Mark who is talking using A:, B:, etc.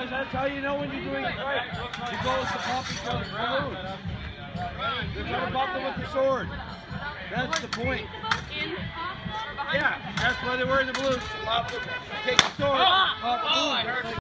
A: That's how you know when you're doing it right. The goal is to pump each other's balloons. They're trying to bump them with the sword. That's the point. Yeah, that's why they're wearing the balloons. Take the sword.